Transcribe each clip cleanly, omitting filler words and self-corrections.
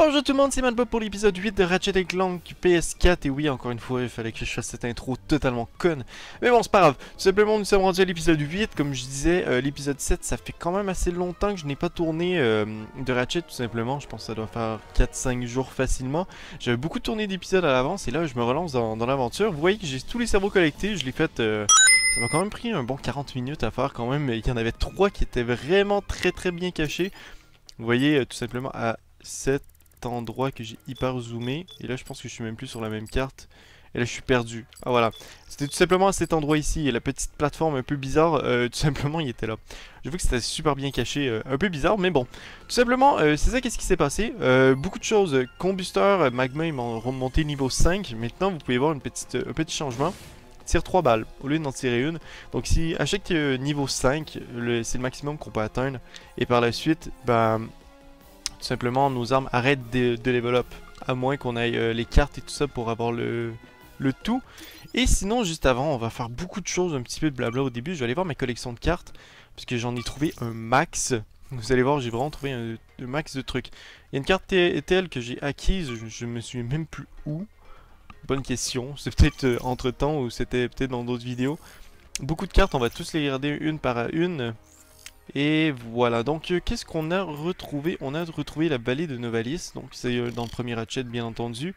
Bonjour tout le monde, c'est Manbob pour l'épisode 8 de Ratchet & Clank PS4. Et oui, encore une fois, il fallait que je fasse cette intro totalement conne. Mais bon, c'est pas grave. Tout simplement, nous sommes rendus à l'épisode 8. Comme je disais, l'épisode 7, ça fait quand même assez longtemps que je n'ai pas tourné de Ratchet, tout simplement. Je pense que ça doit faire 4-5 jours facilement. J'avais beaucoup tourné d'épisodes à l'avance et là, je me relance dans l'aventure. Vous voyez que j'ai tous les cerveaux collectés. Je l'ai fait... ça m'a quand même pris un bon 40 minutes à faire quand même. Il y en avait 3 qui étaient vraiment très bien cachés. Vous voyez, tout simplement à cet endroit que j'ai hyper zoomé. Et là, je pense que je suis même plus sur la même carte. Et là, je suis perdu. Ah, voilà. C'était tout simplement à cet endroit ici. Et la petite plateforme un peu bizarre, tout simplement, il était là. J'ai vu que c'était super bien caché. Un peu bizarre, mais bon. Tout simplement, c'est ça, qu'est-ce qui s'est passé. Beaucoup de choses. Combusteur, magma, ils m'ont remonté niveau 5. Maintenant, vous pouvez voir un petit changement. Tire 3 balles au lieu d'en tirer une. Donc si à chaque niveau 5, c'est le maximum qu'on peut atteindre. Et par la suite, ben, tout simplement nos armes arrêtent de level up. À moins qu'on aille les cartes et tout ça pour avoir le tout. Et sinon juste avant, on va faire beaucoup de choses, un petit peu de blabla au début. Je vais aller voir ma collection de cartes. Parce que j'en ai trouvé un max. Vous allez voir, j'ai vraiment trouvé un max de trucs. Il y a une carte telle que j'ai acquise, je me souviens même plus où. Bonne question, c'est peut-être entre temps ou c'était peut-être dans d'autres vidéos. Beaucoup de cartes, on va tous les regarder une par une. Et voilà, donc qu'est-ce qu'on a retrouvé? On a retrouvé la vallée de Novalis, donc c'est dans le premier Ratchet bien entendu.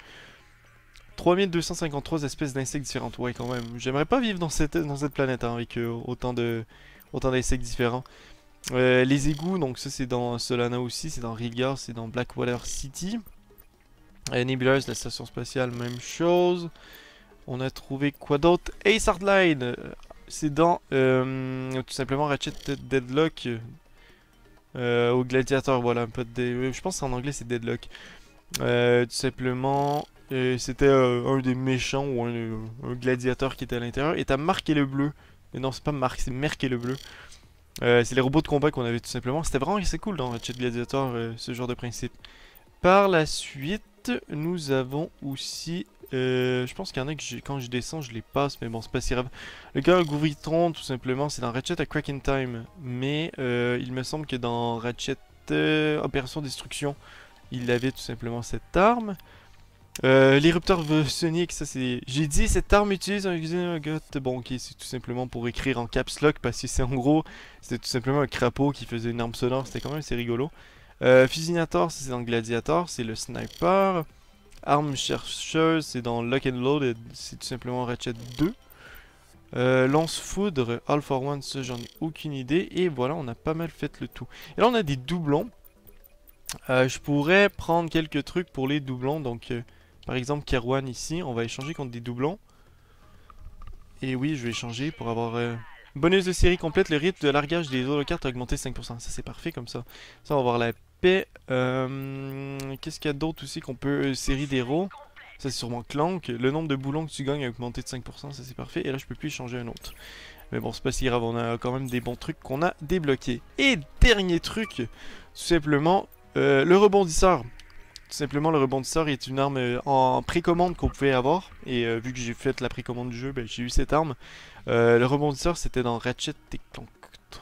3253 espèces d'insectes différentes, ouais quand même. J'aimerais pas vivre dans cette planète hein, avec autant d'insectes différents. Les égouts, donc ça c'est dans Solana aussi, c'est dans Riga, c'est dans Blackwater City. Nebulas, la station spatiale, même chose. On a trouvé quoi d'autre? Ace Hardline, c'est dans tout simplement Ratchet Deadlock au gladiateur. Voilà, un peu de. Je pense qu'en anglais c'est Deadlock. Tout simplement, c'était un des méchants ou un gladiateur qui était à l'intérieur. Et t'as Marc et le bleu. Mais non, c'est pas Marc, c'est Merc et le bleu. C'est les robots de combat qu'on avait tout simplement. C'était vraiment assez cool dans Ratchet Gladiator, ce genre de principe. Par la suite, nous avons aussi... je pense qu'il y en a que quand je descends, je les passe, mais bon, c'est pas si grave. Le gars Gouvitron, tout simplement, c'est dans Ratchet à Crack in Time. Mais il me semble que dans Ratchet Opération Destruction, il avait tout simplement cette arme. L'érupteur sonique, ça c'est... J'ai dit, cette arme utilise un got. Bon, ok, c'est tout simplement pour écrire en caps lock, parce que c'est en gros, c'était tout simplement un crapaud qui faisait une arme sonore, c'était quand même assez rigolo. Fusinator, c'est dans le Gladiator, c'est le sniper. Arme chercheuse, c'est dans Lock and Load, c'est tout simplement Ratchet 2. Lance-foudre, All for One, ça j'en ai aucune idée. Et voilà, on a pas mal fait le tout. Et là on a des doublons. Je pourrais prendre quelques trucs pour les doublons. Donc par exemple Kerwan ici, on va échanger contre des doublons. Et oui, je vais échanger pour avoir... bonus de série complète, le rythme de largage des holocartes a augmenté 5%. Ça c'est parfait comme ça. Ça on va voir la paix. Qu'est-ce qu'il y a d'autre aussi qu'on peut... série d'héros. Ça c'est sûrement Clank. Le nombre de boulons que tu gagnes a augmenté de 5%. Ça c'est parfait. Et là je peux plus échanger un autre. Mais bon c'est pas si grave. On a quand même des bons trucs qu'on a débloqués. Et dernier truc. Tout simplement le rebondisseur. Tout simplement, le rebondisseur est une arme en précommande qu'on pouvait avoir. Et vu que j'ai fait la précommande du jeu, ben, j'ai eu cette arme. Le rebondisseur, c'était dans Ratchet & Clank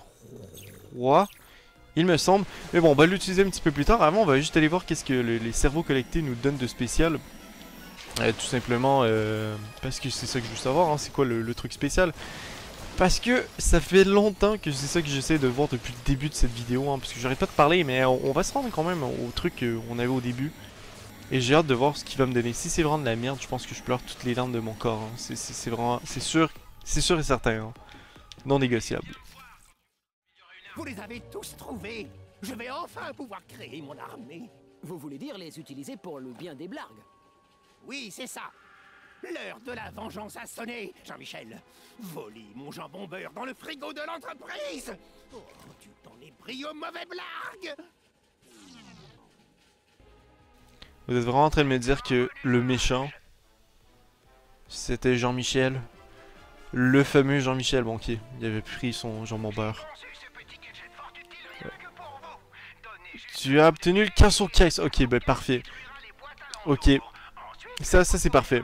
3, il me semble. Mais bon, on va l'utiliser un petit peu plus tard. Avant, on va juste aller voir qu'est-ce que les cerveaux collectés nous donnent de spécial. Tout simplement, parce que c'est ça que je veux savoir. Hein, c'est quoi le truc spécial? Parce que ça fait longtemps que c'est ça que j'essaie de voir depuis le début de cette vidéo, hein, parce que j'arrête pas de parler, mais on va se rendre quand même au truc qu'on avait au début. Et j'ai hâte de voir ce qu'il va me donner. Si c'est vraiment de la merde, je pense que je pleure toutes les larmes de mon corps. Hein. C'est vraiment, c'est sûr et certain. Hein. Non négociable. Vous les avez tous trouvés. Je vais enfin pouvoir créer mon armée. Vous voulez dire les utiliser pour le bien des blagues? Oui, c'est ça. L'heure de la vengeance a sonné, Jean-Michel. Voler mon jambon beurre dans le frigo de l'entreprise. Oh, tu t'en es pris aux mauvais blagues. Vous êtes vraiment en train de me dire que le méchant, c'était Jean-Michel. Le fameux Jean-Michel, bon ok, il avait pris son jambon beurre. Ouais. Tu as obtenu le casson case. Ok, bah parfait. Ok, ça c'est parfait.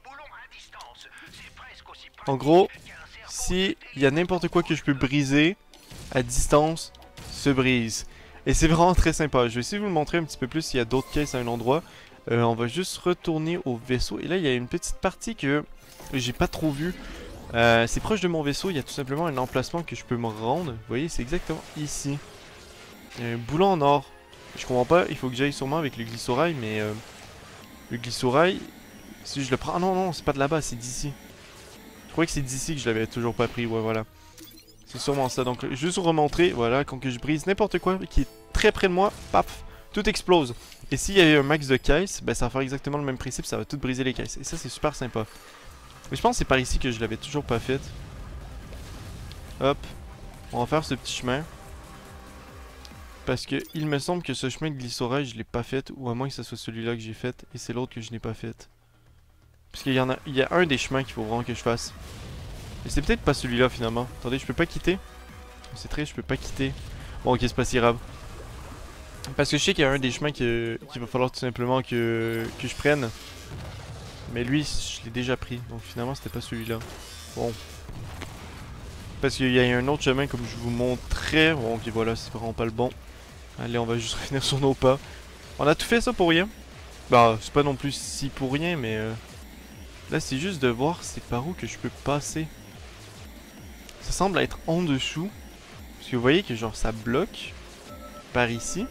En gros, si il y a n'importe quoi que je peux briser à distance, se brise. Et c'est vraiment très sympa. Je vais essayer de vous le montrer un petit peu plus s'il y a d'autres caisses à un endroit. On va juste retourner au vaisseau. Et là, il y a une petite partie que j'ai pas trop vue. C'est proche de mon vaisseau. Il y a tout simplement un emplacement que je peux me rendre. Vous voyez, c'est exactement ici. Il y a un boulon en or. Je comprends pas. Il faut que j'aille sûrement avec le glissorail. Mais le glissorail, si je le prends... Ah non, non, c'est pas de là-bas, c'est d'ici. Je crois que c'est d'ici que je l'avais toujours pas pris. Ouais, voilà. C'est sûrement ça. Donc, juste vous remontrer. Voilà, quand que je brise n'importe quoi qui est très près de moi, paf, tout explose. Et s'il y avait un max de caisses, ben ça va faire exactement le même principe, ça va tout briser les caisses. Et ça, c'est super sympa. Mais je pense que c'est par ici que je l'avais toujours pas fait. Hop. On va faire ce petit chemin. Parce que il me semble que ce chemin de glissorail, je l'ai pas fait. Ou à moins que ce soit celui-là que j'ai fait. Et c'est l'autre que je n'ai pas fait. Parce qu'il y en a, il y a un des chemins qu'il faut vraiment que je fasse. Et c'est peut-être pas celui-là finalement. Attendez, je peux pas quitter. C'est très, je peux pas quitter. Bon, ok, c'est pas si grave. Parce que je sais qu'il y a un des chemins qu'il va falloir tout simplement que je prenne. Mais lui, je l'ai déjà pris. Donc finalement, c'était pas celui-là. Bon. Parce qu'il y a un autre chemin comme je vous montrais. Bon, ok, voilà, c'est vraiment pas le bon. Allez, on va juste revenir sur nos pas. On a tout fait ça pour rien. Bah, c'est pas non plus si pour rien, mais... Là, c'est juste de voir c'est par où que je peux passer. Ça semble être en dessous. Parce que vous voyez que genre ça bloque par ici.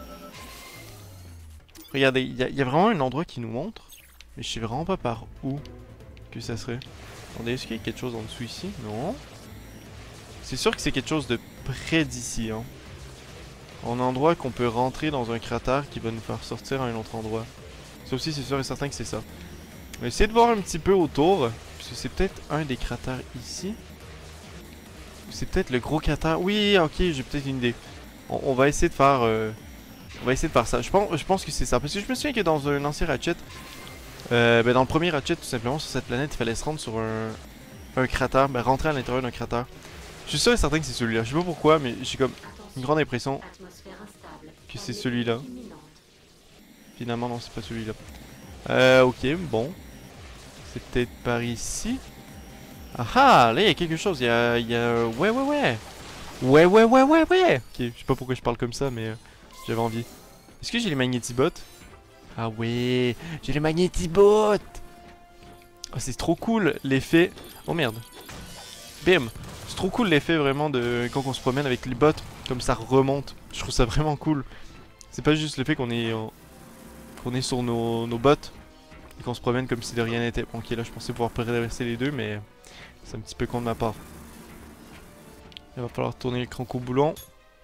Regardez, il y a vraiment un endroit qui nous montre. Mais je sais vraiment pas par où que ça serait. Attendez, est-ce qu'il y a quelque chose en dessous ici? Non. C'est sûr que c'est quelque chose de près d'ici. Hein. Un endroit qu'on peut rentrer dans un cratère qui va nous faire sortir à un autre endroit. Ça aussi, c'est sûr et certain que c'est ça. On va essayer de voir un petit peu autour. Parce que c'est peut-être un des cratères ici. C'est peut-être le gros cratère. Oui, ok, j'ai peut-être une idée. On va essayer de faire... On va essayer de faire ça. Je pense que c'est ça. Parce que je me souviens que dans un ancien Ratchet, ben dans le premier Ratchet, tout simplement, sur cette planète, il fallait se rendre sur un cratère. Ben rentrer à l'intérieur d'un cratère. Je suis sûr et certain que c'est celui-là. Je sais pas pourquoi, mais j'ai comme une grande impression que c'est celui-là. Finalement, non, c'est pas celui-là. Ok, bon. C'est peut-être par ici. Ah ah, là, il y a quelque chose. Il y a... Ouais, ouais, ouais. Ouais, ouais, ouais, ouais, ouais. Ok, je sais pas pourquoi je parle comme ça, mais j'avais envie. Est-ce que j'ai les magnétibots? Ah ouais, j'ai les magnétibots. Oh, c'est trop cool l'effet. Oh merde. Bim. C'est trop cool l'effet vraiment de quand on se promène avec les bots. Comme ça remonte. Je trouve ça vraiment cool. C'est pas juste l'effet qu'on est sur nos bots. Et qu'on se promène comme si de rien n'était. Bon, ok, là je pensais pouvoir traverser les deux, mais c'est un petit peu con de ma part. Il va falloir tourner l'écran au boulon.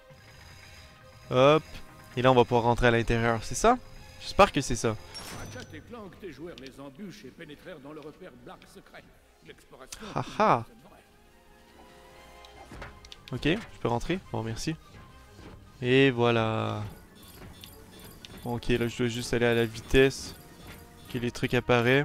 Hop. Et là on va pouvoir rentrer à l'intérieur, c'est ça? J'espère que c'est ça. Ratchet et Clank, tes joueurs les embûches et pénétrèrent dans le repère Blarg secret. L'exploration... Haha. Ok, je peux rentrer? Bon, merci. Et voilà. Ok, là je dois juste aller à la vitesse que les trucs apparaissent.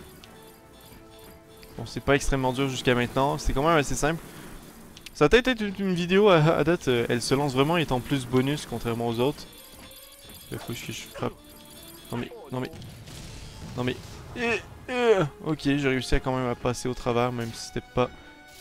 Bon, c'est pas extrêmement dur jusqu'à maintenant. C'est quand même assez simple. Ça va peut-être être une vidéo à date. Elle se lance vraiment étant plus bonus contrairement aux autres. Il faut que je frappe. Non mais, non mais, non mais. Ok, j'ai réussi à quand même à passer au travers, même si c'était pas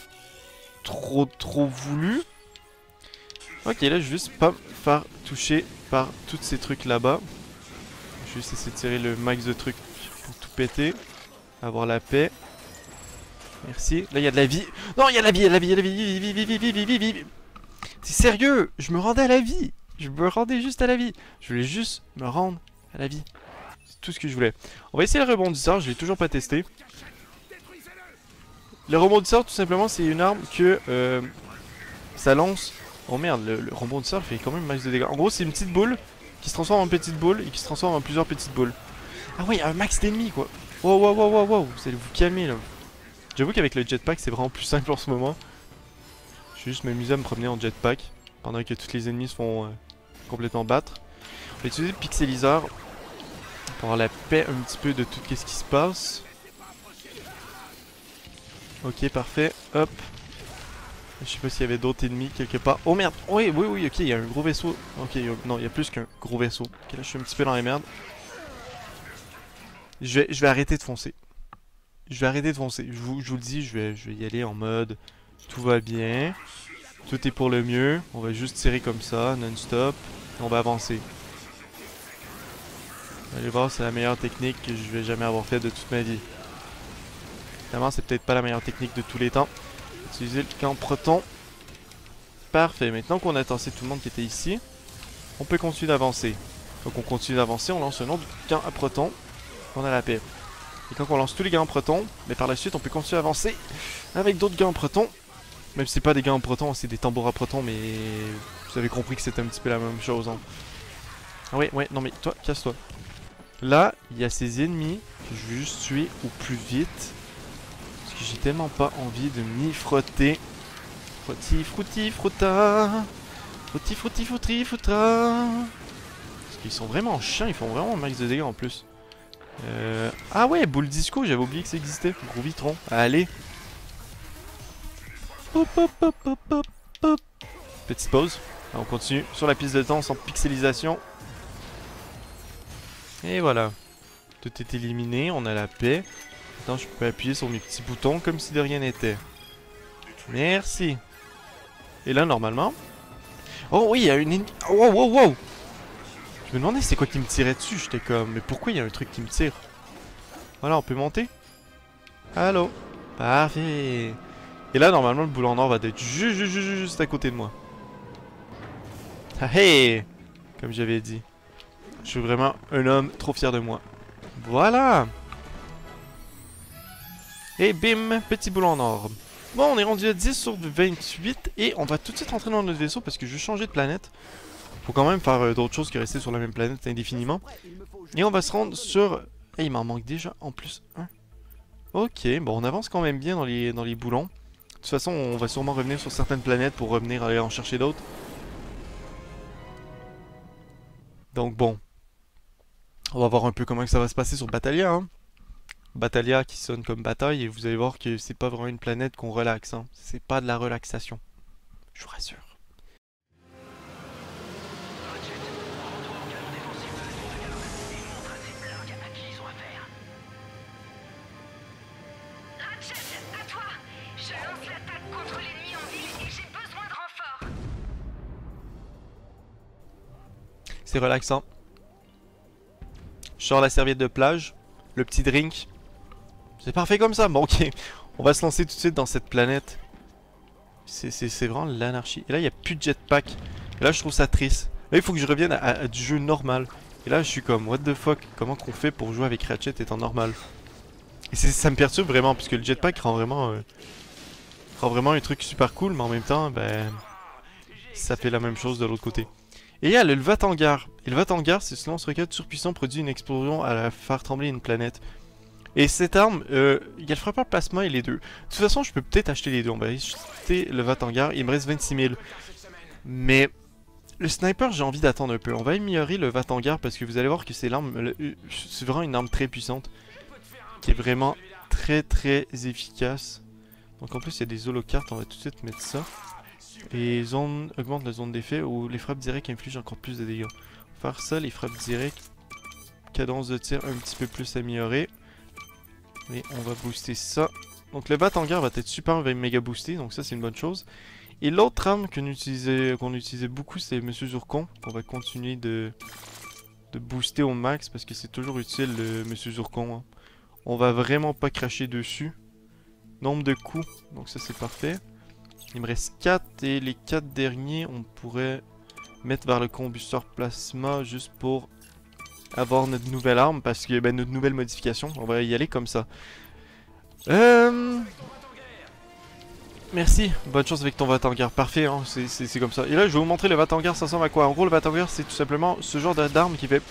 trop voulu. Ok, là je vais juste pas me faire toucher par tous ces trucs là-bas. Je vais juste essayer de tirer le max de trucs pour tout péter. Avoir la paix. Merci. Là il y a de la vie. Non, il y a de la vie, il y a de la vie, il y a de la vie. C'est sérieux, je me rendais à la vie. Je me rendais juste à la vie. Je voulais juste me rendre à la vie. C'est tout ce que je voulais. On va essayer le rebondisseur, je l'ai toujours pas testé. Le rebondisseur, tout simplement, c'est une arme que ça lance. Oh merde, le rebondisseur fait quand même max de dégâts. En gros, c'est une petite boule qui se transforme en petite boule et qui se transforme en plusieurs petites boules. Ah ouais, un max d'ennemis quoi. Wow, wow, wow, wow, wow, vous allez vous calmer là. J'avoue qu'avec le jetpack, c'est vraiment plus simple en ce moment. Je vais juste m'amuser à me promener en jetpack pendant que tous les ennemis se font complètement battre. On va utiliser le pixeliseur pour avoir la paix un petit peu de tout ce qui se passe. Ok, parfait. Hop. Je sais pas s'il y avait d'autres ennemis quelque part. Oh merde! Oui, oui, oui, ok, il y a un gros vaisseau. Ok, non, il y a plus qu'un gros vaisseau. Ok, là je suis un petit peu dans les merdes. Je vais arrêter de foncer. Je vais arrêter de foncer. Je vous le dis, je vais y aller en mode tout va bien. Tout est pour le mieux. On va juste tirer comme ça, non-stop. On va avancer. Vous allez voir, c'est la meilleure technique que je vais jamais avoir fait de toute ma vie. Évidemment, c'est peut-être pas la meilleure technique de tous les temps. Utiliser le camp proton. Parfait. Maintenant qu'on a tassé tout le monde qui était ici, on peut continuer d'avancer. Donc on continue d'avancer, on lance un autre camp à proton. On a la paix. Et quand on lance tous les gants en proton, mais par la suite on peut continuer à avancer avec d'autres gants en proton. Même si c'est pas des gants en proton, c'est des tambours à proton, mais vous avez compris que c'est un petit peu la même chose. Hein. Ah ouais, non mais toi, casse-toi. Là, il y a ces ennemis que je veux juste tuer au plus vite. Parce que j'ai tellement pas envie de m'y frotter. Frotti, frouti, frotta. Frotti, frouti, foutri, foutra. Parce qu'ils sont vraiment chiants, ils font vraiment un max de dégâts en plus. Ah ouais, boule disco, j'avais oublié que ça existait. Gros vitron, allez. Hop, hop, hop, hop, hop, hop. Petite pause. On continue sur la piste de danse en pixelisation. Et voilà. Tout est éliminé, on a la paix. Maintenant, je peux appuyer sur mes petits boutons comme si de rien n'était. Merci. Et là, normalement... Oh oui, il y a une... Wow, wow, wow. Je me demandais c'est quoi qui me tirait dessus. J'étais comme... Mais pourquoi il y a un truc qui me tire? Voilà, on peut monter. Allô. Parfait. Et là, normalement, le boule en or va être juste à côté de moi. Ah hey. Comme j'avais dit. Je suis vraiment un homme trop fier de moi. Voilà. Et bim, petit boule en or. Bon, on est rendu à 10 sur 28 et on va tout de suite rentrer dans notre vaisseau parce que je vais changer de planète. Faut quand même faire d'autres choses que rester sur la même planète indéfiniment. Et on va se rendre sur... Eh, il m'en manque déjà en plus un. Ok, bon, on avance quand même bien dans les boulons. De toute façon, on va sûrement revenir sur certaines planètes pour revenir aller en chercher d'autres. Donc bon. On va voir un peu comment ça va se passer sur Batalia. Hein. Batalia qui sonne comme bataille et vous allez voir que c'est pas vraiment une planète qu'on relaxe. Hein. C'est pas de la relaxation. Je vous rassure. C'est relaxant. Je sors la serviette de plage, le petit drink. C'est parfait comme ça. Bon, ok. On va se lancer tout de suite dans cette planète. C'est vraiment l'anarchie. Et là, il n'y a plus de jetpack. Et là, je trouve ça triste. Là, il faut que je revienne à du jeu normal. Et là, je suis comme, what the fuck? Comment qu'on fait pour jouer avec Ratchet étant normal? Et ça me perturbe vraiment, puisque le jetpack rend vraiment un truc super cool, mais en même temps, ben, ça fait la même chose de l'autre côté. Et il y a le Vatangar. Et le Vatangar, c'est ce lance-roquette surpuissant produit une explosion à la faire trembler une planète. Et cette arme, il y a le frappeur plasma et les deux. De toute façon, je peux peut-être acheter les deux. On va acheter le Vatangar. Il me reste 26 000. Mais le sniper, j'ai envie d'attendre un peu. On va améliorer le Vatangar parce que vous allez voir que c'est l'arme, c'est vraiment une arme très puissante. Qui est vraiment très très efficace. Donc en plus, il y a des holocartes. On va tout de suite mettre ça. Et zone augmente la zone d'effet où les frappes directes infligent encore plus de dégâts. Faire ça, les frappes directes. Cadence de tir un petit peu plus améliorée. Et on va booster ça. Donc le Vatangar va être super méga boosté, donc ça c'est une bonne chose. Et l'autre arme qu'on utilisait beaucoup, c'est Monsieur Zurkon. On va continuer de booster au max parce que c'est toujours utile le Monsieur Zurkon. Hein. On va vraiment pas cracher dessus. Nombre de coups, donc ça c'est parfait. Il me reste 4 et les 4 derniers on pourrait mettre vers le combusteur plasma juste pour avoir notre nouvelle arme parce que ben, notre nouvelle modification, on va y aller comme ça. Merci, bonne chance avec ton Vatangar, parfait hein, c'est comme ça. Et là je vais vous montrer le Vatangar, ça ressemble à quoi. En gros le Vatangar c'est tout simplement ce genre d'arme qui fait...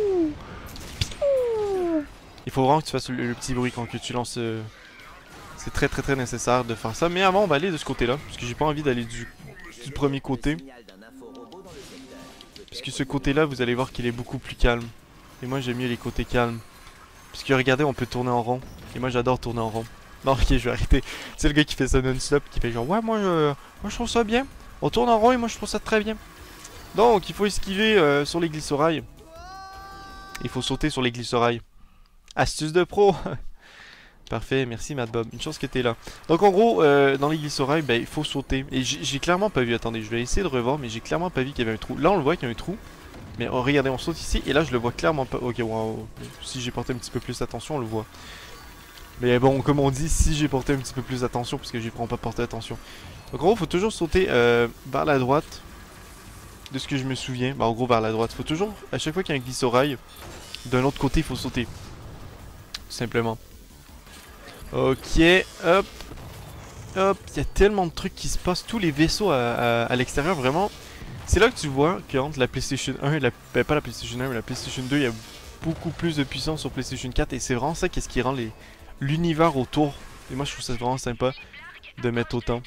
Il faut vraiment que tu fasses le petit bruit quand que tu lances... C'est très très très nécessaire de faire ça. Mais avant on va aller de ce côté là. Parce que j'ai pas envie d'aller du premier côté. Parce que ce côté là vous allez voir qu'il est beaucoup plus calme. Et moi j'aime mieux les côtés calmes. Parce que regardez on peut tourner en rond. Et moi j'adore tourner en rond. Non ok je vais arrêter. C'est le gars qui fait ça non-stop. Qui fait genre ouais moi je trouve ça bien. On tourne en rond et moi je trouve ça très bien. Donc il faut esquiver sur les glissorails. Il faut sauter sur les glissorails. Astuce de pro. Parfait, merci Mad Bob. Une chance que t'es là. Donc en gros, dans les glissorails, ben il faut sauter. Et j'ai clairement pas vu, attendez, je vais essayer de revoir, mais j'ai clairement pas vu qu'il y avait un trou. Là on le voit qu'il y a un trou. Mais oh, regardez, on saute ici, et là je le vois clairement pas. Ok, waouh. Si j'ai porté un petit peu plus attention, on le voit. Mais bon, comme on dit, si j'ai porté un petit peu plus attention, parce que j'y prends pas porter attention. Donc en gros, faut toujours sauter vers la droite. De ce que je me souviens. Bah en gros, vers la droite. Faut toujours, à chaque fois qu'il y a un glissorail, d'un autre côté, il faut sauter. Tout simplement. Ok, hop. Hop, il y a tellement de trucs qui se passent. Tous les vaisseaux à l'extérieur, vraiment. C'est là que tu vois qu'entre la PlayStation 1 et la... Ben, pas la PlayStation 1, mais la PlayStation 2, il y a beaucoup plus de puissance sur PlayStation 4. Et c'est vraiment ça qu'est-ce qui rend l'univers autour. Et moi, je trouve ça vraiment sympa de mettre autant.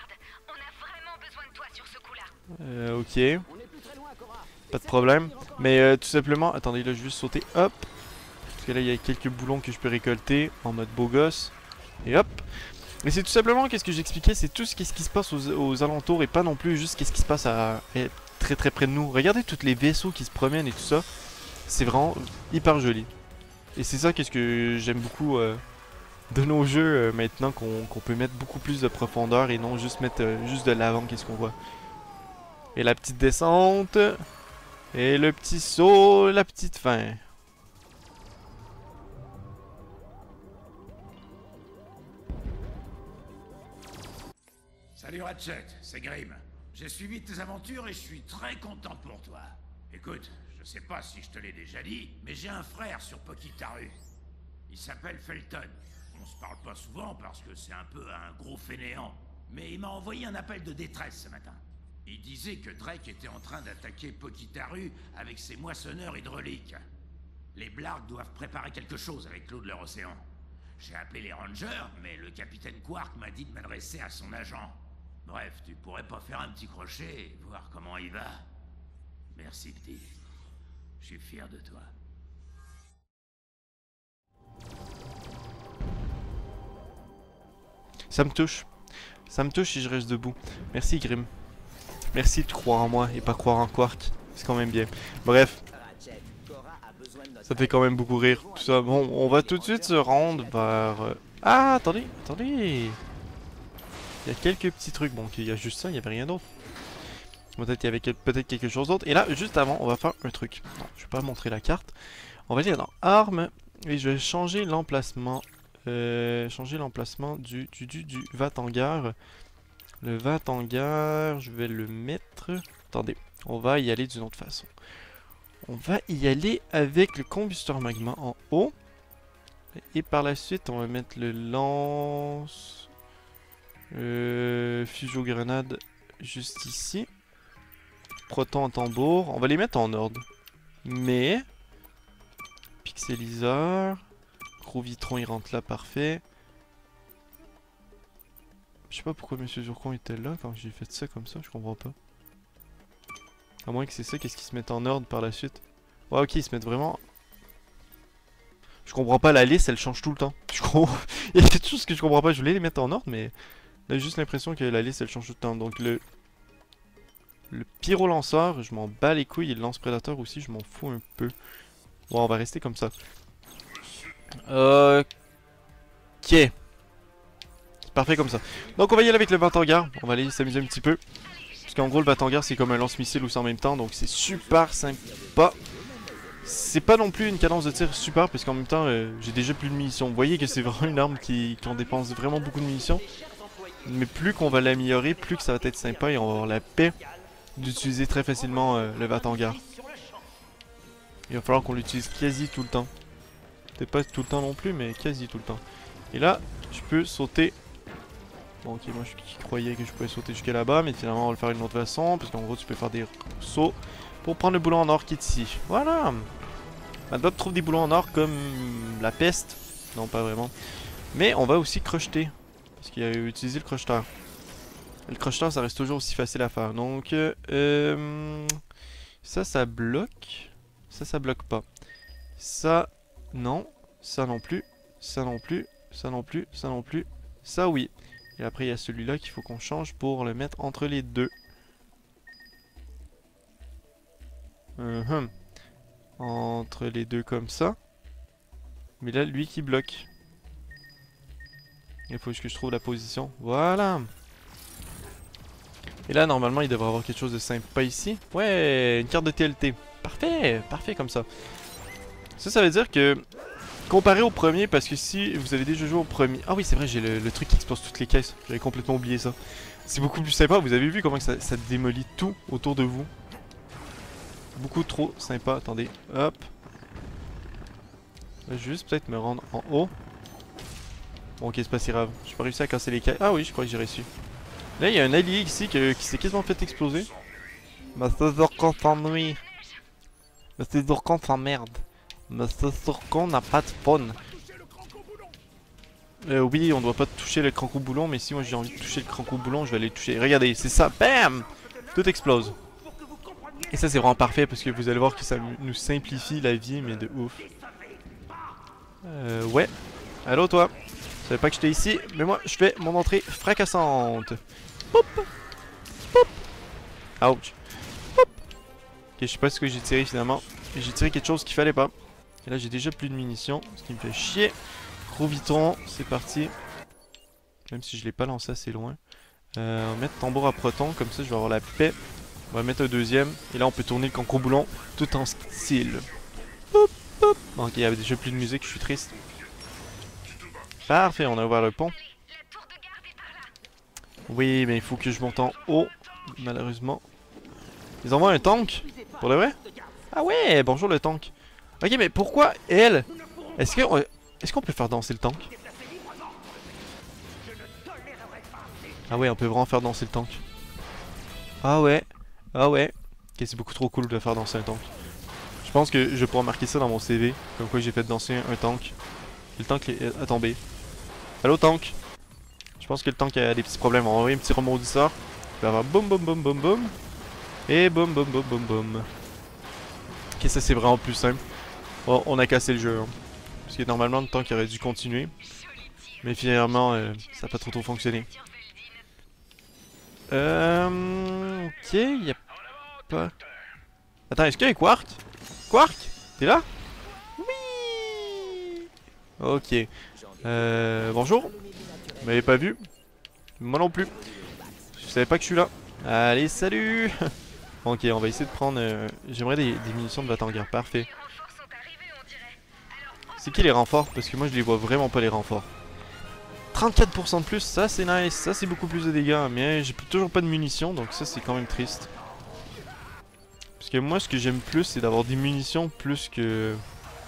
Ok. Pas de problème. Mais tout simplement, attendez, là, je vais juste sauter. Hop. Parce que là, il y a quelques boulons que je peux récolter en mode beau gosse. Et hop. Mais c'est tout simplement, qu'est-ce que j'expliquais, c'est tout ce qui se passe aux alentours et pas non plus juste qu'est-ce qui se passe très très près de nous. Regardez tous les vaisseaux qui se promènent et tout ça. C'est vraiment hyper joli. Et c'est ça qu'est-ce que j'aime beaucoup de nos jeux maintenant, qu'on peut mettre beaucoup plus de profondeur et non juste mettre juste de l'avant, qu'est-ce qu'on voit. Et la petite descente. Et le petit saut, la petite fin. Salut Ratchet, c'est Grim. J'ai suivi tes aventures et je suis très content pour toi. Écoute, je sais pas si je te l'ai déjà dit, mais j'ai un frère sur Pokitaru. Il s'appelle Felton. On se parle pas souvent parce que c'est un peu un gros fainéant. Mais il m'a envoyé un appel de détresse ce matin. Il disait que Drake était en train d'attaquer Pokitaru avec ses moissonneurs hydrauliques. Les Blargs doivent préparer quelque chose avec l'eau de leur océan. J'ai appelé les Rangers, mais le capitaine Quark m'a dit de m'adresser à son agent. Bref, tu pourrais pas faire un petit crochet et voir comment il va? Merci, petit. Je suis fier de toi. Ça me touche. Ça me touche si je reste debout. Merci, Grim. Merci de croire en moi et pas croire en Quark. C'est quand même bien. Bref. Ça fait quand même beaucoup rire. Tout ça. Bon, on va tout de suite se rendre vers... Ah, attendez, attendez. Il y a quelques petits trucs. Bon, il y a juste ça, il n'y avait rien d'autre. Peut-être qu'il y avait peut-être quelque chose d'autre. Et là, juste avant, on va faire un truc. Non, je vais pas montrer la carte. On va aller dans Armes. Et je vais changer l'emplacement. Changer l'emplacement du Vatangar. Le Vatangar, je vais le mettre... Attendez, on va y aller d'une autre façon. On va y aller avec le combusteur magma en haut. Et par la suite, on va mettre le lance... Fusion grenade juste ici. Proton en tambour. On va les mettre en ordre. Mais... Pixeliseur. Gros vitron, il rentre là, parfait. Je sais pas pourquoi Monsieur Zurkon était là quand j'ai fait ça comme ça, je comprends pas. À moins que c'est ça, qu'est-ce qu'ils se mettent en ordre par la suite. Ouais, ok, ils se mettent vraiment... Je comprends pas, la liste, elle change tout le temps. Il y a quelque chose que je comprends pas, je voulais les mettre en ordre, mais... J'ai juste l'impression que la liste, elle change tout le temps. Donc le pyro-lanceur, je m'en bats les couilles, et le lance-prédateur aussi, je m'en fous un peu. Bon, on va rester comme ça. Ok. C'est parfait comme ça. Donc on va y aller avec le Vatangar. On va aller s'amuser un petit peu. Parce qu'en gros, le Vatangar, c'est comme un lance-missile ou ça en même temps. Donc c'est super sympa. C'est pas non plus une cadence de tir super, parce qu'en même temps, j'ai déjà plus de munitions. Vous voyez que c'est vraiment une arme qui en dépense vraiment beaucoup de munitions. Mais plus qu'on va l'améliorer, plus que ça va être sympa et on va avoir la paix d'utiliser très facilement le Vatangar. Il va falloir qu'on l'utilise quasi tout le temps. Peut-être pas tout le temps non plus, mais quasi tout le temps. Et là, je peux sauter. Bon, ok, moi je croyais que je pouvais sauter jusqu'à là-bas, mais finalement on va le faire d'une autre façon. Parce qu'en gros, tu peux faire des sauts pour prendre le boulon en or qui est ici. Voilà! Madbob trouve des boulons en or comme la peste. Non, pas vraiment. Mais on va aussi crocheter. Parce qu'il a utilisé le crocheteur. Le crocheteur, ça reste toujours aussi facile à faire. Donc, ça bloque. Ça bloque pas. Ça, non. Ça non plus. Ça non plus. Ça non plus. Ça non plus. Ça, oui. Et après, il y a celui-là qu'il faut qu'on change pour le mettre entre les deux. Entre les deux comme ça. Mais là, lui qui bloque. Il faut que je trouve la position. Voilà. Et là, normalement, il devrait y avoir quelque chose de sympa ici. Ouais, une carte de TLT. Parfait, parfait comme ça. Ça veut dire que, comparé au premier, parce que si vous avez déjà joué au premier... Ah oui, c'est vrai, j'ai le truc qui explose toutes les caisses. J'avais complètement oublié ça. C'est beaucoup plus sympa. Vous avez vu comment ça démolit tout autour de vous. Beaucoup trop sympa. Attendez, hop. Je vais juste peut-être me rendre en haut. Bon, ok, c'est pas si grave. J'ai pas réussi à casser les caisses. Ah oui, je crois que j'ai réussi. Là, il y a un allié ici qui s'est quasiment fait exploser. Mais c'est sûr qu'on s'ennuie. Mais c'est sûr qu'on s'emmerde. Mais c'est sûr qu'on n'a pas de fun. Oui, on doit pas toucher le crancou-boulon, mais si moi j'ai envie de toucher le crancou-boulon, je vais aller le toucher. Regardez, c'est ça, bam! Tout explose. Et ça, c'est vraiment parfait parce que vous allez voir que ça nous simplifie la vie, mais de ouf. Ouais. Allô, toi? Je savais pas que j'étais ici, mais moi, je fais mon entrée fracassante. Pop! Pop! Ouch. Pop! Ok, je sais pas ce que j'ai tiré finalement. J'ai tiré quelque chose qu'il fallait pas. Et là, j'ai déjà plus de munitions, ce qui me fait chier. Gros vitron, c'est parti. Même si je l'ai pas lancé assez loin. On va mettre tambour à proton, comme ça je vais avoir la paix. On va mettre un deuxième. Et là, on peut tourner le canco-boulon tout en style. Pop, pop. Bon, ok, il y avait déjà plus de musique, je suis triste. Parfait, on a ouvert le pont. Oui, mais il faut que je monte en haut, malheureusement. Ils envoient un tank? Pour le vrai? Ah ouais, bonjour le tank. Ok, mais pourquoi elle? Est-ce qu'on peut faire danser le tank? Ah ouais, on peut vraiment faire danser le tank. Ah ouais, ah ouais. Ok, c'est beaucoup trop cool de faire danser un tank. Je pense que je vais pouvoir marquer ça dans mon CV, comme quoi j'ai fait danser un tank. Et le tank a tombé. Allô tank? Je pense que le tank a des petits problèmes. On va envoyer un petit rebondisseur. Il va avoir boum boum boum boum boum. Et boum boum boum boum boum. Ok, ça c'est vraiment plus simple. Bon, on a cassé le jeu. Hein. Parce que normalement le tank aurait dû continuer. Mais finalement, ça n'a pas trop fonctionné. Ok, y a pas... Attends, est-ce qu'il y a un Quark? Quark? T'es là? Oui. Ok. Bonjour. Vous m'avez pas vu? Moi non plus. Je savais pas que je suis là. Allez, salut. Ok, on va essayer de prendre... J'aimerais des munitions de Vatangar. Parfait. C'est qui les renforts? Parce que moi je les vois vraiment pas les renforts. 34% de plus, ça c'est nice. Ça c'est beaucoup plus de dégâts. Mais j'ai toujours pas de munitions, donc ça c'est quand même triste. Parce que moi ce que j'aime plus c'est d'avoir des munitions plus que...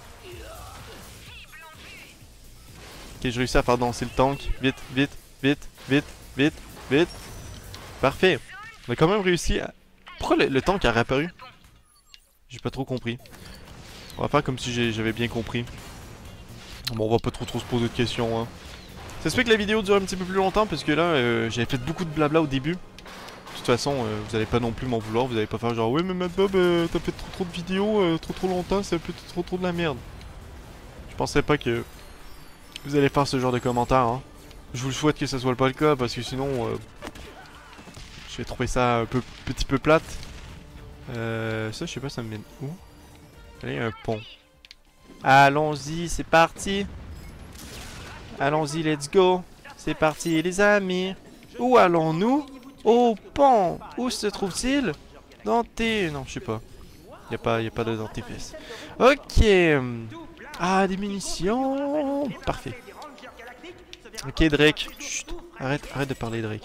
Ok, je réussis à faire danser le tank. Vite, vite, vite, vite, vite, vite. Parfait. On a quand même réussi à... Pourquoi le tank a réapparu? J'ai pas trop compris. On va faire comme si j'avais bien compris. Bon, on va pas trop se poser de questions, hein. Ça se fait que la vidéo dure un petit peu plus longtemps parce que là, j'avais fait beaucoup de blabla au début. De toute façon, vous allez pas non plus m'en vouloir. Vous allez pas faire genre, ouais, mais Mad Bob, t'as fait trop de vidéos, trop longtemps, c'est un peu trop de la merde. Je pensais pas que vous allez faire ce genre de commentaires, hein. Je vous le souhaite que ce soit pas le cas parce que sinon, je vais trouver ça un petit peu plate. Ça, je sais pas, ça me mène où? Allez, il y a un pont. Allons-y, c'est parti. Allons-y, let's go. C'est parti, les amis. Où allons-nous? Au pont. Où se trouve-t-il? Dans tes... Non, je sais pas. Y a pas de dans tes fesses. Ok. Ah, des munitions. Parfait. Ok, Drake. Chut. Arrête de parler, Drake.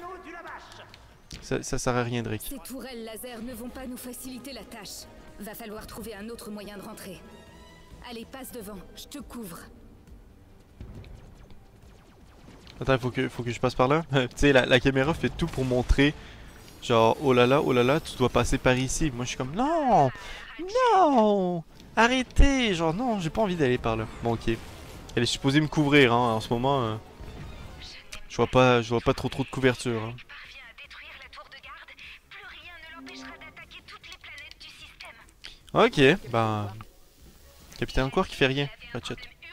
Ça sert à rien, Drake. Ces tourelles laser ne vont pas nous faciliter la tâche. Va falloir trouver un autre moyen de rentrer. Allez, passe devant, je te couvre. Attends, faut que je passe par là. Tu sais, la caméra fait tout pour montrer. Genre, oh là là, tu dois passer par ici. Moi, je suis comme, non, non, arrêtez. Genre, non, j'ai pas envie d'aller par là. Bon, ok. Elle est supposée me couvrir, hein. En ce moment, je vois pas trop de couverture. Hein. Ok, bah... Capitaine Quark qui fait rien, Ratchet.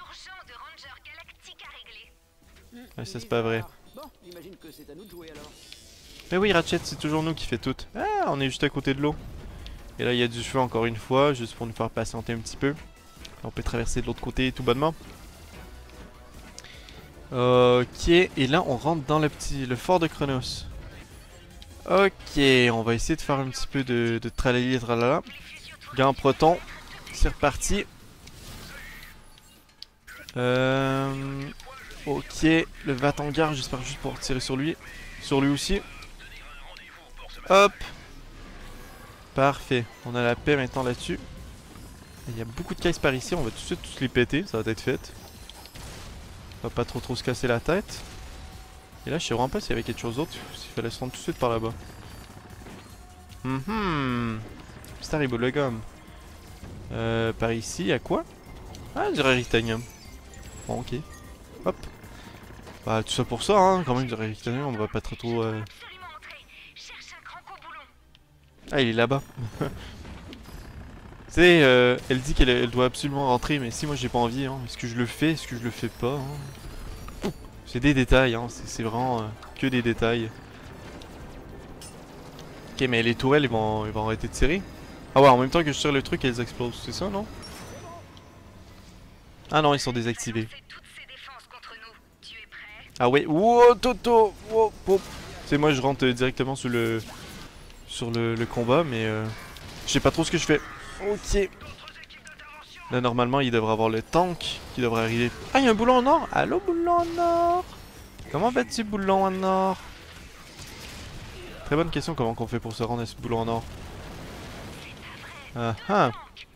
Ouais, ça c'est pas vrai. Mais oui, Ratchet, c'est toujours nous qui fait tout. Ah, on est juste à côté de l'eau. Et là, il y a du feu encore une fois, juste pour nous faire patienter un petit peu. On peut traverser de l'autre côté tout bonnement. Ok, et là on rentre dans le fort de Chronos. Ok, on va essayer de faire un petit peu de tralali tralala. Gant proton, c'est reparti. Ok, le Vatangar, j'espère juste pouvoir tirer sur lui. Sur lui aussi. Hop. Parfait, on a la paix maintenant là-dessus. Il y a beaucoup de caisses par ici, on va tout de suite tous les péter, ça va être fait. On va pas trop se casser la tête. Et là je sais vraiment pas s'il y avait quelque chose d'autre, s'il fallait se rendre tout de suite par là-bas. Starry le gomme. Par ici, à quoi? Ah, du Raritanium. Bon, ok. Hop. Bah, tout ça pour ça, hein, quand même, du Raritanium, on va pas trop. Ah, il est là-bas. Tu sais, elle dit qu'elle doit absolument rentrer, mais si moi j'ai pas envie, hein, est-ce que je le fais, est-ce que je le fais pas, hein. C'est des détails, hein, c'est vraiment que des détails. Ok, mais les tourelles, ils vont arrêter de tirer. Ah ouais, en même temps que je tire le truc, elles explosent, c'est ça, non? Ah non, ils sont désactivés. Ah ouais, wow, Toto, wow, wow. Tu sais, moi je rentre directement sur le combat, mais je sais pas trop ce que je fais. Ok. Là, normalement, il devrait avoir le tank qui devrait arriver. Ah, il y a un boulon en or. Allô, boulon en or. Comment vas-tu, boulon en or? Très bonne question, comment qu'on fait pour se rendre à ce boulon en or? Ah ah.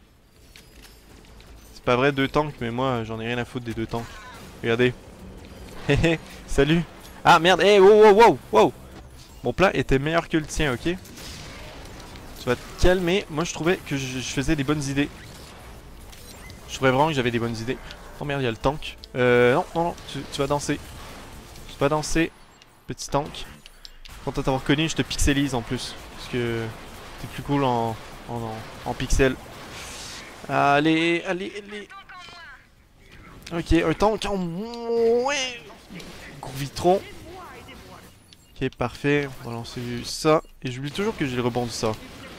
C'est pas vrai, 2 tanks, mais moi, j'en ai rien à foutre des 2 tanks. Regardez. Hehe, salut. Ah, merde, hey, wow, wow, wow, wow. Mon plan était meilleur que le tien, ok? Tu vas te calmer. Moi, je trouvais que je faisais des bonnes idées. Je trouvais vraiment que j'avais des bonnes idées. Oh merde, il y a le tank. Non, tu vas danser. Tu vas danser, petit tank. Content de t'avoir connu, je te pixelise en plus. Parce que t'es plus cool en pixel. Allez. Ok, un tank en... Ouais. Gros vitron. Ok, parfait. On va lancer ça. Et j'oublie toujours que j'ai le rebond de ça.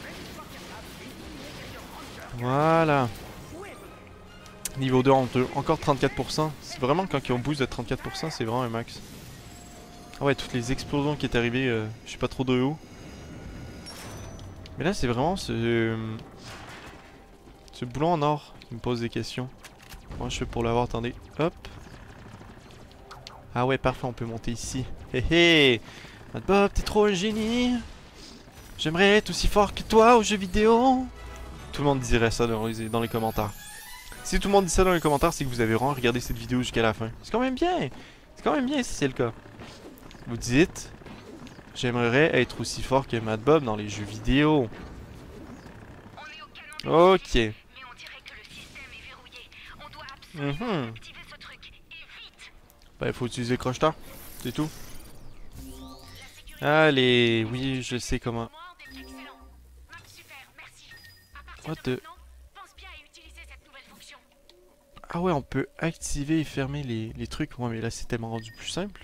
Voilà. Niveau 2 encore 34%. C'est vraiment quand on boost de 34%, c'est vraiment un max. Ah ouais, toutes les explosions qui est arrivées, je sais pas trop de où. Mais là, c'est vraiment ce boulon en or qui me pose des questions. Comment je fais pour l'avoir? Attendez, hop. Ah ouais, parfait, on peut monter ici. Hé hé, Bob, t'es trop un génie. J'aimerais être aussi fort que toi aux jeux vidéo. Tout le monde dirait ça dans les commentaires. Si tout le monde dit ça dans les commentaires, c'est que vous avez vraiment regardé cette vidéo jusqu'à la fin. C'est quand même bien. C'est quand même bien si c'est le cas. Vous dites, j'aimerais être aussi fort que Mad Bob dans les jeux vidéo. Ok. Bah, il faut utiliser crocheteur. C'est tout. Allez, oui, je sais comment. What the... Ah ouais, on peut activer et fermer les trucs. Ouais, mais là, c'est tellement rendu plus simple.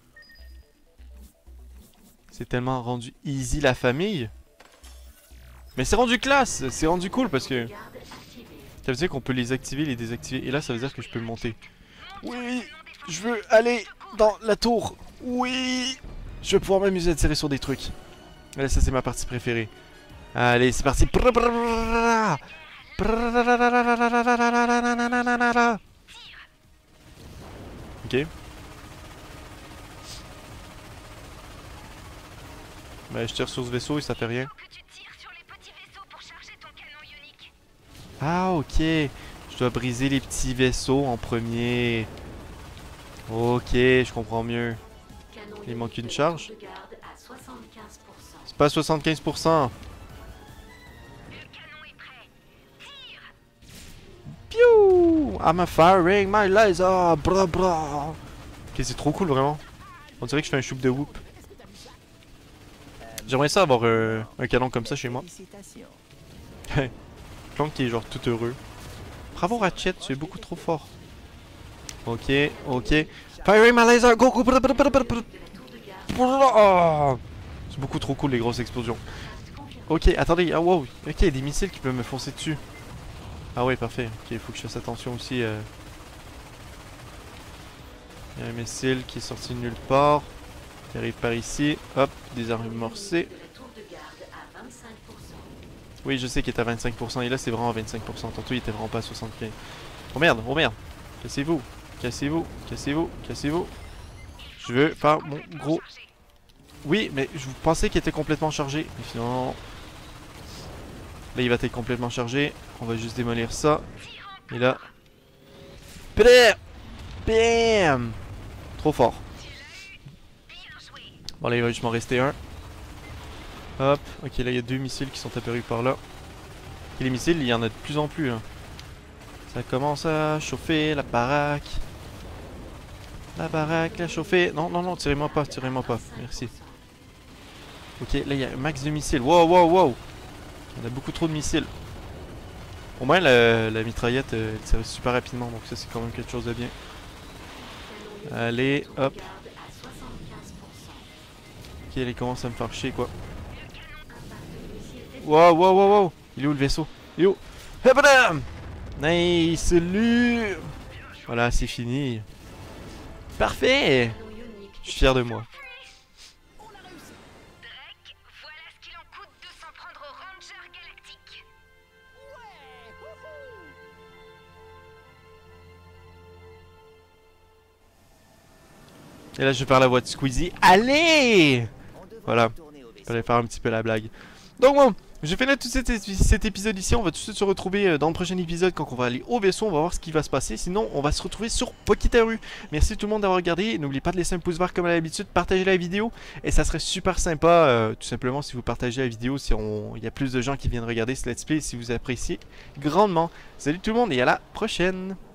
C'est tellement rendu easy la famille. Mais c'est rendu classe. C'est rendu cool parce que... Ça veut dire qu'on peut les activer, les désactiver. Et là, ça veut dire que je peux le monter. Oui, je veux aller dans la tour. Oui. Je vais pouvoir m'amuser à tirer sur des trucs. Là, ça, c'est ma partie préférée. Allez, c'est parti. Ok. Bah, je tire sur ce vaisseau et ça fait rien. Ah, ok. Je dois briser les petits vaisseaux en premier. Ok, je comprends mieux. Il manque une charge. C'est pas 75%. Piou! I'm firing my laser. Bra bra. Ok, c'est trop cool vraiment. On dirait que je fais un choup de whoop. J'aimerais ça avoir un canon comme ça chez moi. Clank qui est genre tout heureux. Bravo Ratchet, tu es beaucoup trop fort. Ok, ok. Firing my laser, go go. Oh, c'est beaucoup trop cool les grosses explosions. Ok, attendez, ah wow. Ok, il y a des missiles qui peuvent me foncer dessus. Ah ouais, parfait. Ok, il faut que je fasse attention aussi. Il y a un missile qui est sorti de nulle part. Il arrive par ici. Hop, des armes morcées. Oui, je sais qu'il est à 25%. Et là, c'est vraiment à 25%. Tantôt, il était vraiment pas à 75%. Oh merde, oh merde. Cassez-vous. Cassez-vous. Cassez-vous. Cassez-vous. Je veux faire mon gros... Oui, mais je pensais qu'il était complètement chargé. Mais finalement... Là, il va être complètement chargé. On va juste démolir ça. Et là... Bam! Bam! Trop fort. Bon, là, il va juste m'en rester un. Hop. Ok, là, il y a 2 missiles qui sont apparus par là. Et les missiles, il y en a de plus en plus. Hein. Ça commence à chauffer la baraque. La baraque, la chauffer. Non, non, non, tirez-moi pas, tirez-moi pas. Merci. Ok, là, il y a un max de missiles. Wow, wow, wow! On a beaucoup trop de missiles. Au moins la mitraillette elle tire super rapidement, donc ça c'est quand même quelque chose de bien. Allez, hop. Ok, elle commence à me faire chier quoi. Wow, wow, wow, wow. Il est où le vaisseau? Il est où? Hebadam! Nice, salut! Voilà, c'est fini. Parfait! Je suis fier de moi. Et là, je vais faire la voix de Squeezie. Allez! Voilà. Fallait faire un petit peu la blague. Donc bon, j'ai fait là tout cet épisode ici. On va tout de suite se retrouver dans le prochain épisode quand on va aller au vaisseau. On va voir ce qui va se passer. Sinon, on va se retrouver sur Pokitaru. Merci tout le monde d'avoir regardé. N'oubliez pas de laisser un pouce vert comme à l'habitude. Partagez la vidéo. Et ça serait super sympa, tout simplement, si vous partagez la vidéo. Si il y a plus de gens qui viennent regarder ce let's play. Si vous appréciez grandement. Salut tout le monde et à la prochaine!